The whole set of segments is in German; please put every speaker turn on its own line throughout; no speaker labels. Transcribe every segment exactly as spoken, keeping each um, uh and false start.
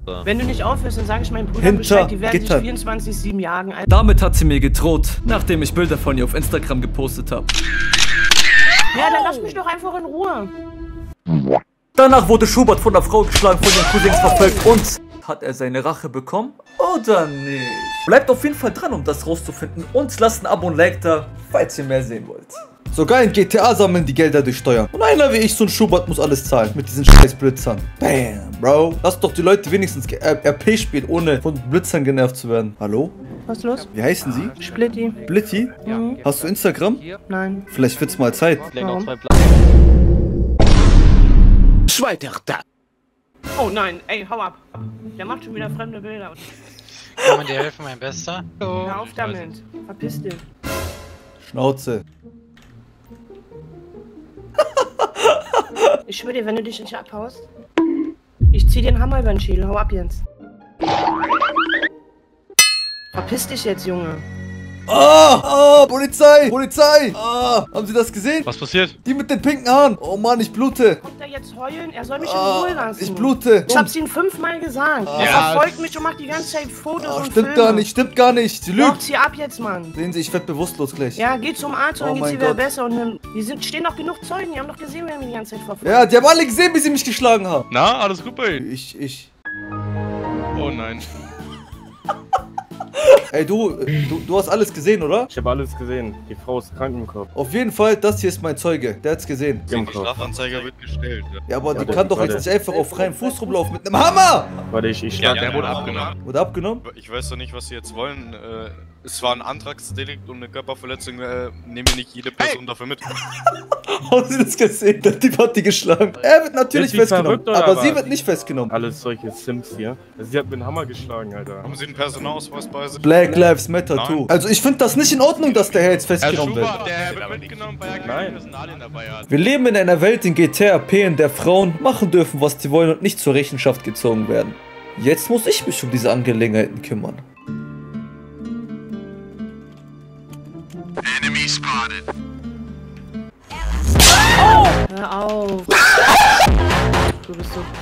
Wenn du nicht aufhörst, dann sage ich meinem Bruder
Hinter
Bescheid, die werden
Gitter.
dich vierundzwanzig sieben jagen. Alter.
Damit hat sie mir gedroht, nachdem ich Bilder von ihr auf Instagram gepostet habe.
Ja, dann lass mich doch einfach in Ruhe.
Danach wurde Schubert von der Frau geschlagen, von ihren Cousins verfolgt und... Hat er seine Rache bekommen oder nicht? Bleibt auf jeden Fall dran, um das rauszufinden und lasst ein Abo und Like da, falls ihr mehr sehen wollt.
Sogar in G T A sammeln die Gelder durch Steuern. Und einer wie ich, so ein Schubert, muss alles zahlen. Mit diesen scheiß Blitzern. Bam, Bro. Lass doch die Leute wenigstens R P spielen, ohne von Blitzern genervt zu werden. Hallo?
Was ist los?
Wie heißen Sie?
Splitty.
Blitty?
Mhm.
Hast du Instagram?
Nein.
Vielleicht wird's mal Zeit.
Warum?
Schweiterter.
Oh nein, ey, hau ab. Der macht schon wieder fremde Bilder.
Kann man dir helfen, mein Bester? Oh.
Hör auf damit. Verpiss dich.
Schnauze.
Ich schwöre dir, wenn du dich nicht abhaust, ich zieh den Hammer über den Schädel. Hau ab, Jens. Verpiss dich jetzt, Junge.
Ah! Ah! Polizei! Polizei! Ah! Haben Sie das gesehen?
Was passiert?
Die mit den pinken Haaren! Oh Mann, ich blute!
Kommt er jetzt heulen? Er soll mich
Ah,
in Ruhe lassen.
ich blute!
Ich hab's ihm fünfmal gesagt. Er
Ja.
verfolgt mich und macht die ganze Zeit Fotos
Ah,
und
stimmt
Filme.
gar nicht, stimmt gar nicht! Sie
Doch,
lügt!
zieh ab jetzt, Mann.
Sehen Sie, ich werd bewusstlos gleich.
Ja, geh zum Arzt und
Oh
dann geht's
mein
dir wieder
Gott.
besser. Und dann, die sind, stehen doch genug Zeugen, die haben doch gesehen, wer mich die ganze Zeit verfolgt.
Ja, die haben alle gesehen, wie Sie mich geschlagen haben.
Na, alles gut bei Ihnen?
Ich, ich.
Oh nein.
Ey, du, du, du hast alles gesehen, oder?
Ich habe alles gesehen. Die Frau ist krank im Kopf.
Auf jeden Fall, das hier ist mein Zeuge. Der hat's gesehen.
Im
Die
Kopf.
Strafanzeige wird gestellt. Ja,
Ja, aber
Ja,
die
der-
kann doch
warte.
jetzt nicht einfach auf freiem Fuß rumlaufen mit einem Hammer!
Warte, ich, ich
ja
schlag.
der wurde abgenommen.
Wurde abgenommen?
Ich weiß doch nicht, was Sie jetzt wollen. Äh, es war ein Antragsdelikt und eine Körperverletzung. Äh, nehmen wir nicht jede Person dafür mit.
Haben Sie das gesehen? Der Typ hat die geschlagen. Er wird natürlich
Wird die
festgenommen,
verrückt oder
aber
was?
sie wird nicht festgenommen.
Alles solche Sims hier. Sie hat mit dem Hammer geschlagen, Alter.
Haben Sie einen Personalausweis bei sich?
Black Lives Matter
Nein.
too. Also ich finde das nicht in Ordnung, dass der Herr jetzt
Herr
festgenommen wird.
Schubert, der Herr wird mitgenommen, weil er keine
Nein.
Personalien dabei hat.
Wir leben in einer Welt in G T A P, in der Frauen machen dürfen, was sie wollen und nicht zur Rechenschaft gezogen werden. Jetzt muss ich mich um diese Angelegenheiten kümmern.
Hör auf. Du bist so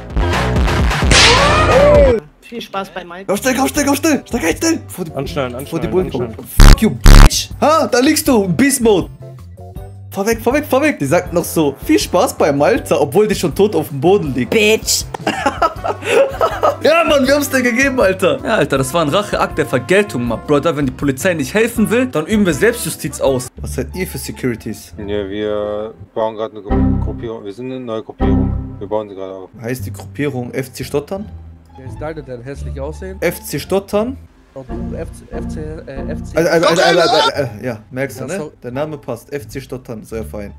dumm. Viel Spaß bei Mike.
Komm schnell, komm schnell, komm schnell! Steig ein, schnell! Vor die,
Anschnallen,
vor die
anschnallen,
Bullen kommen.
anschnallen.
Fuck you, bitch! Ha, da liegst du! Beast Mode! Fahr weg, fahr weg, fahr weg! Die sagt noch so, viel Spaß bei Malta, obwohl die schon tot auf dem Boden liegt. Bitch! Ja, Mann, wir haben's dir gegeben, Alter!
Ja, Alter, das war ein Racheakt der Vergeltung, my brother. Wenn die Polizei nicht helfen will, dann üben wir Selbstjustiz aus.
Was seid ihr für Securities?
Ja, wir bauen gerade eine Gru- Gruppierung. Wir sind eine neue Gruppierung. Wir bauen sie gerade auf.
Heißt die Gruppierung F C Stottern?
Wer ist deine denn hässlich aussehen?
F C Stottern?
Und du F C, F C, äh, F C.
Also, also, also, also, also, äh, ja, merkst du,
Ja,
ne?
so-
Der Name passt. F C Stottern, sehr fein.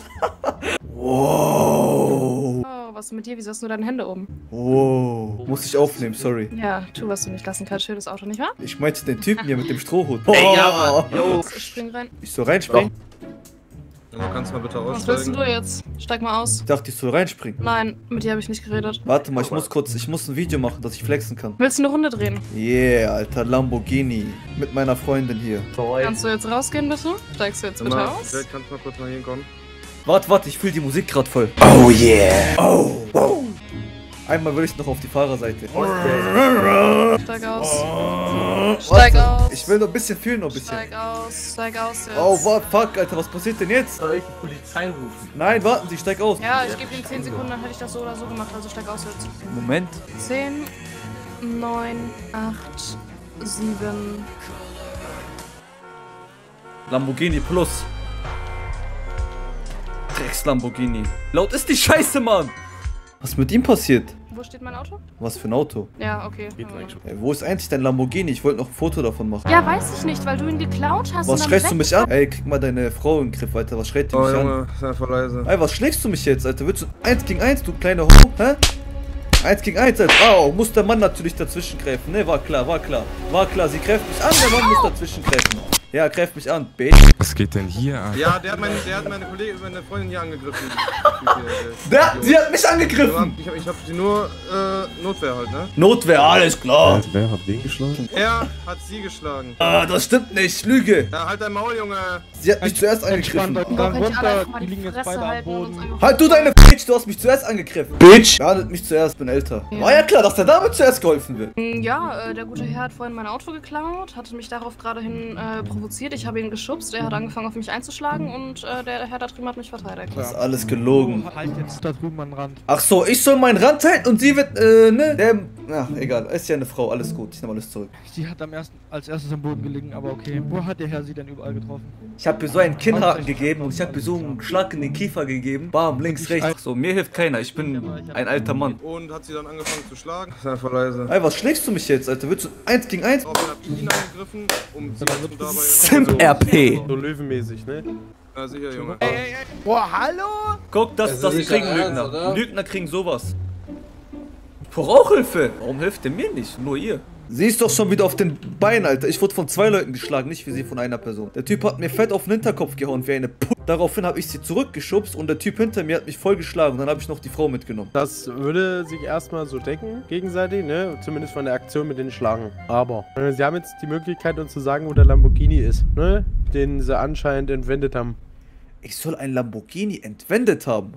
Wow.
Oh, was ist mit dir? Wieso hast du deine Hände oben?
Wow. Muss ich aufnehmen, sorry.
Ja, tu, was du nicht lassen kannst. Schönes Auto, nicht wahr?
Ich meinte den Typen hier mit dem Strohhut.
Ey, ja, Mann.
Ich spring rein.
Ich soll reinspringen?
Kannst du mal bitte
Was willst denn du jetzt? Steig mal aus.
Ich dachte, ich soll reinspringen.
Nein, mit dir habe ich nicht geredet.
Warte mal, ich muss kurz, ich muss ein Video machen, dass ich flexen kann.
Willst du eine Runde drehen?
Yeah, alter Lamborghini. Mit meiner Freundin hier.
Kannst du jetzt rausgehen, bitte? Steigst du jetzt bitte aus?
Kannst du mal kurz mal hinkommen?
Warte, warte, ich fühle die Musik gerade voll. Oh yeah. Oh, wow. Einmal will ich noch auf die Fahrerseite.
Steig aus. Steig
Warte,
aus.
ich will noch ein bisschen fühlen, noch ein bisschen.
Steig aus. Steig aus jetzt.
Oh, what, fuck, Alter, was passiert denn jetzt?
Soll ich die Polizei rufen?
Nein, warten Sie, steig aus.
Ja, ich gebe ihm zehn Sekunden, dann hätte ich das so oder so gemacht. Also steig aus jetzt.
Moment.
zehn, neun, acht, sieben.
Lamborghini Plus. Drecks Lamborghini. Laut ist die Scheiße, Mann!
Was ist mit ihm passiert?
Wo steht mein Auto?
Was für ein Auto?
Ja, okay.
Ey, wo ist eigentlich dein Lamborghini? Ich wollte noch ein Foto davon machen.
Ja, weiß ich nicht, weil du ihn geklaut hast.
Was
und dann
schreist du
weg-
mich an? Ey, krieg mal deine Frau in den Griff, Alter. Was schreit die
Oh
mich an?
Junge, sei voll leise.
Ey, was schlägst du mich jetzt, Alter? Willst du eins gegen eins, du kleiner Ho? Hä? eins gegen eins, Alter. Oh, muss der Mann natürlich dazwischen greifen. Ne, war klar, war klar. War klar, sie greift mich an, der Mann muss dazwischen greifen. Ja, greif mich an, Bitch.
Was geht denn hier an?
Ja, der hat meine, der hat meine Kollegin, meine Freundin hier angegriffen.
Der, sie hat mich angegriffen!
Ich hab, ich hab sie nur, äh, Notwehr halt, ne?
Notwehr, alles klar.
Wer hat wen geschlagen?
Er hat sie geschlagen.
Ah, das stimmt nicht, Lüge.
Ja, halt dein Maul, Junge.
Sie hat mich zuerst angegriffen.
Boah, kann ich alle einfach mal die Fresse halten und uns einfach...
Halt du deine Bitch, du hast mich zuerst angegriffen. Bitch! Behandelt mich zuerst, bin älter.
Ja.
War ja klar, dass der Dame zuerst geholfen wird.
Ja, äh, der gute Herr hat vorhin mein Auto geklaut, hatte mich darauf gerade hin äh, provoziert. Ich habe ihn geschubst, er hat angefangen auf mich einzuschlagen und äh, der Herr da drüben hat mich verteidigt.
Das ist alles gelogen.
Halt jetzt da drüben an den Rand.
Ach so, ich soll meinen Rand halten und sie wird, äh, ne? Der, ja, egal, ist ja eine Frau, alles gut, ich nehme alles zurück.
Sie hat am ersten, als erstes am Boden gelegen, aber okay. Wo hat der Herr sie denn überall getroffen?
Ich habe ihr so einen Kinnhaken gegeben und ich habe ihr so einen Schlag in den Kiefer gegeben. Bam, links, rechts. So, mir hilft keiner, ich bin ein alter Mann.
Und hat sie dann angefangen zu schlagen. Sei einfach leise.
Ey, was schlägst du mich jetzt, Alter? Willst du eins gegen eins?
Daraufhin hab ich ihn angegriffen, um sie und dabei...
Simp R P.
So löwenmäßig, ne? Ja, sicher, Junge.
Ey, ey, ey. Boah, hallo?
Guck, das,
Das
das
ist
kriegen
nicht dein
Lügner.
Ernst, oder?
Lügner kriegen sowas. Brauchhilfe. Warum hilft der mir nicht? Nur ihr.
Sie ist doch schon wieder auf den Beinen, Alter. Ich wurde von zwei Leuten geschlagen, nicht wie sie von einer Person. Der Typ hat mir fett auf den Hinterkopf gehauen, wie eine Puh. Daraufhin habe ich sie zurückgeschubst und der Typ hinter mir hat mich voll geschlagen. Und dann habe ich noch die Frau mitgenommen.
Das würde sich erstmal so decken, gegenseitig, ne? Zumindest von der Aktion mit den Schlagen. Aber äh, sie haben jetzt die Möglichkeit, uns zu sagen, wo der Lamborghini ist, ne? Den sie anscheinend entwendet haben.
Ich soll ein Lamborghini entwendet haben.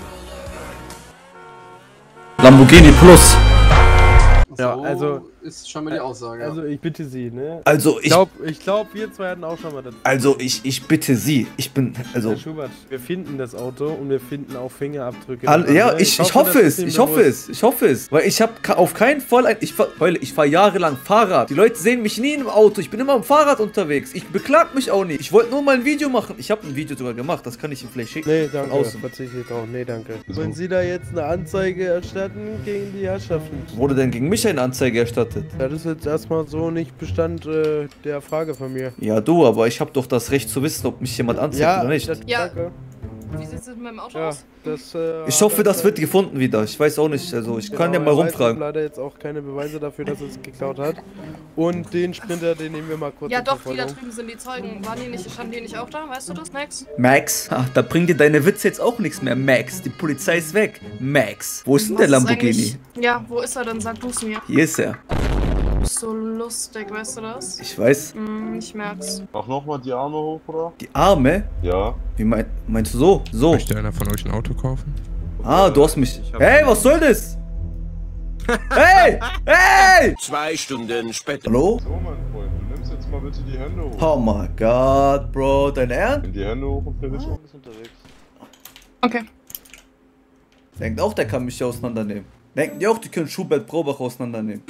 Lamborghini Plus.
Ja, also
ist schon mal die Aussage.
Also ich bitte Sie, ne?
Also ich...
Ich glaube, ich glaub, wir zwei hatten auch schon mal das.
Also ich, ich bitte Sie. Ich bin... Also...
Herr Schubert, wir finden das Auto und wir finden auch Fingerabdrücke.
All, ja,
daran, ne?
ich, ich hoffe es,
Ihnen
ich hoffe
bewusst.
es, ich hoffe es. Weil ich habe auf keinen Fall ein... Ich fahr, weil ich fahre jahrelang Fahrrad. Die Leute sehen mich nie im Auto. Ich bin immer am Fahrrad unterwegs. Ich beklag mich auch nicht. Ich wollte nur mal ein Video machen. Ich habe ein Video sogar gemacht. Das kann ich Ihnen vielleicht schicken.
Nee, danke.
Von außen.
Verzichte ich drauf. Nee, danke. Wollen Sie da jetzt eine Anzeige erstatten gegen die Herrschaften?
Wurde denn gegen mich eine Anzeige erstattet?
Ja, das ist jetzt erstmal so nicht Bestand äh, der Frage von mir.
Ja, du, aber ich habe doch das Recht zu wissen, ob mich jemand anzeigt
Ja,
oder nicht.
das,
Ja.
danke.
Wie sieht es mit meinem Auto
Ja,
aus?
das, äh,
Ich hoffe, das wird gefunden wieder. Ich weiß auch nicht. Also, ich kann ja
Genau,
mal
er weiß
rumfragen.
leider jetzt auch keine Beweise dafür, dass er es geklaut hat. Und den Sprinter, den nehmen wir mal kurz
Ja
in
doch, die da
Verfolgung.
drüben sind die Zeugen. Waren die nicht, standen die nicht auch da? Weißt du das, Max?
Max? Ach, da bringen dir deine Witze jetzt auch nichts mehr, Max. Die Polizei ist weg. Max. Wo ist denn der
Was ist
Lamborghini?
eigentlich- Ja, wo ist er denn? Sag du's mir.
Hier ist er.
So lustig, weißt du das?
Ich weiß.
Hm, ich merk's.
Mach nochmal die Arme hoch, oder?
Die Arme?
Ja.
Wie mein, meinst du so? So.
Möchte einer von euch ein Auto kaufen?
Ah, du hast mich... Hey, was soll das? Hey! Hey!
Zwei Stunden später.
Hallo?
So, mein Freund, du nimmst jetzt mal bitte die Hände hoch.
Oh my God, Bro. Dein Ernst?
Nimm die Hände hoch und fertig ist unterwegs.
Okay.
Denkt auch, der kann mich hier auseinandernehmen. Denken die auch, die können Schubert Braubach auseinandernehmen.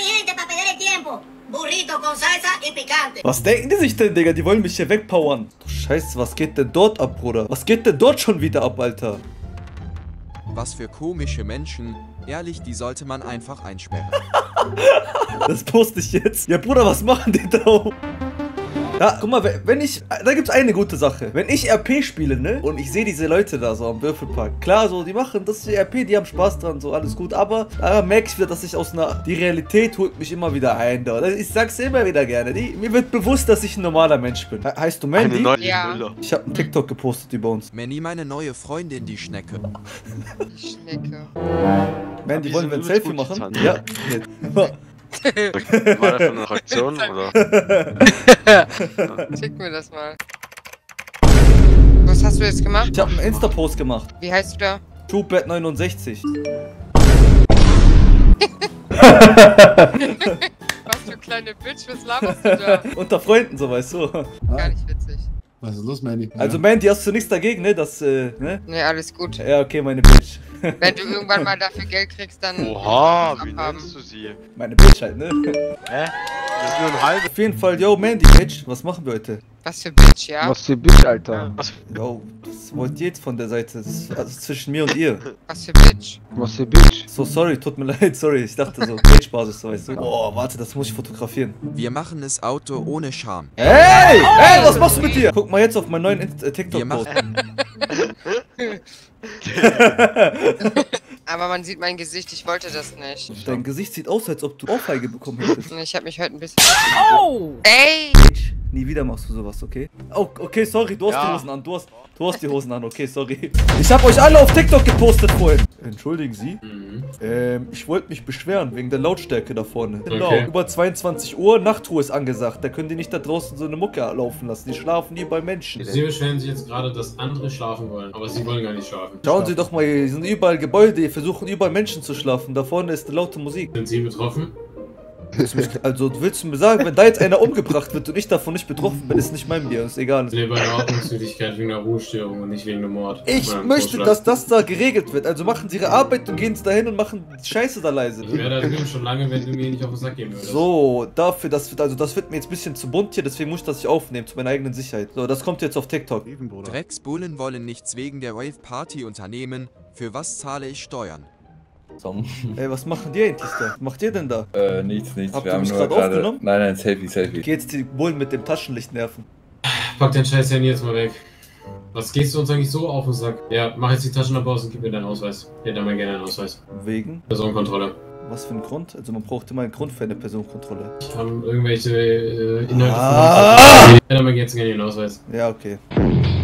Was denken die sich denn, Digga? Die wollen mich hier wegpowern. Du Scheiße, was geht denn dort ab, Bruder? Was geht denn dort schon wieder ab, Alter?
Was für komische Menschen. Ehrlich, die sollte man einfach einsperren.
Das poste ich jetzt. Ja, Bruder, was machen die da oben? Ja, guck mal, wenn ich... Da gibt's eine gute Sache. Wenn ich R P spiele, ne? Und ich sehe diese Leute da so am Würfelpark. Klar, so, die machen das ist R P, die haben Spaß dran, so, alles gut. Aber da merke ich wieder, dass ich aus einer... Die Realität holt mich immer wieder ein, da. Ich sag's immer wieder gerne. Die, mir wird bewusst, dass ich ein normaler Mensch bin. He heißt du Mandy?
Eine neue
Ja.
Bilder.
Ich habe einen TikTok gepostet über uns.
Mandy, meine neue Freundin, die Schnecke.
Die Schnecke.
Mandy,
die
wollen wir
sind
ein Selfie
gut
machen?
getan.
Ja.
War das eine Reaktion, oder?
Schick mir das mal. Was hast du jetzt gemacht?
Ich habe einen Insta-Post gemacht.
Wie heißt du da?
Schubert neunundsechzig.
Was für kleine Bitch, was laberst du da?
Unter Freunden, so weißt du.
Gar nicht witzig.
Was ist los, Mandy?
Also Mandy, hast du nichts dagegen, ne? Das, äh, ne?
Ne, alles gut.
Ja, okay, meine Bitch.
Wenn du irgendwann mal dafür Geld kriegst, dann...
Oha, wie
abhaben.
nennst du sie?
Meine Bitch halt, ne?
Hä? Das ist nur ein halbes.
Auf jeden Fall, yo, Mandy, Bitch, was machen wir heute?
Was für Bitch, ja?
Was für Bitch, Alter?
Was,
Yo, das wollt ihr jetzt von der Seite. Das ist also zwischen mir und ihr.
Was für Bitch?
Was für Bitch?
So, sorry, tut mir leid, sorry. Ich dachte so, Bitch-Basis, so weißt du. Oh, warte, das muss ich fotografieren.
Wir machen es Auto ohne Scham.
Hey! Hey, was machst du mit dir? Guck mal jetzt auf meinen neuen äh, TikTok-Post.
Aber man sieht mein Gesicht, ich wollte das nicht.
Dein Gesicht sieht aus, als ob du Ohrfeige bekommen hättest.
Ich hab mich heute ein bisschen...
Oh!
Ey!
Bitch, Nie wieder machst du sowas, okay? Oh, okay, sorry, du hast
Ja.
die Hosen an. Du hast, du hast die Hosen an, okay, sorry. Ich hab euch alle auf TikTok gepostet vorhin. Entschuldigen Sie?
Mhm.
Ähm, ich wollte mich beschweren wegen der Lautstärke da vorne. Genau,
Okay.
über zweiundzwanzig Uhr, Nachtruhe ist angesagt. Da können die nicht da draußen so eine Mucke laufen lassen. Die schlafen hier bei Menschen.
Sie beschweren sich jetzt gerade, dass andere schlafen wollen, aber sie wollen gar nicht schlafen.
Schauen Sie doch mal, hier sind überall Gebäude, hier versuchen überall Menschen zu schlafen. Da vorne ist eine laute Musik.
Sind Sie betroffen?
Also willst du mir sagen, wenn da jetzt einer umgebracht wird und ich davon nicht betroffen bin, ist nicht mein Bier, ist egal.
Nee, bei der Ordnungswidrigkeit wegen einer Ruhestörung und nicht wegen einem Mord.
Ich
Oder einem
möchte,
Totschlag.
dass das da geregelt wird. Also machen Sie Ihre Arbeit und gehen Sie dahin und machen die Scheiße da leise.
Ich wäre da drüben schon lange, wenn du mir nicht auf den Sack gehen würdest.
So, dafür, das wird, also das wird mir jetzt ein bisschen zu bunt hier, deswegen muss ich das nicht aufnehmen, zu meiner eigenen Sicherheit. So, das kommt jetzt auf TikTok.
Drecksbullen wollen nichts wegen der Rave-Party unternehmen. Für was zahle ich Steuern?
Ey, was machen die eigentlich da? Was macht ihr denn da?
Äh, nichts, nichts.
Habt
Wir
ihr
haben
mich
nur
gerade
gerade...
aufgenommen?
Nein, nein, Selfie, Selfie.
Geh jetzt die Bullen mit dem Taschenlicht nerven.
Pack dein scheiß Handy jetzt mal weg. Was gehst du uns eigentlich so auf den Sack? Ja, mach jetzt die Taschenlampe aus und gib mir deinen Ausweis. Ich hätte einmal gerne einen Ausweis.
Wegen?
Personenkontrolle.
Was für ein Grund? Also man braucht immer einen Grund für eine Personenkontrolle.
Haben irgendwelche äh, Inhalte
Ah!
von uns. Ich hätte einmal jetzt gerne den Ausweis.
Ja, okay.